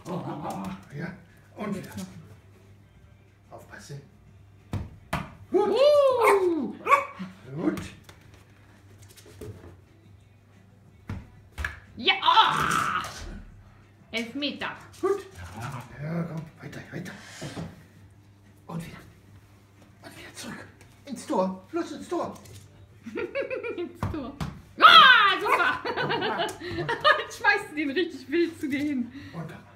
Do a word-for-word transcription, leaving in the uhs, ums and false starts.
Ja, und wieder. Aufpassen. Gut. Uh. Gut. Ja. Oh. Elfmeter. Gut. Ja, komm, weiter, weiter. Und wieder. Und wieder zurück. Ins Tor. Los ins Tor. Ins Tor. Ah, super. Jetzt schmeißt du den richtig wild zu dir hin. Und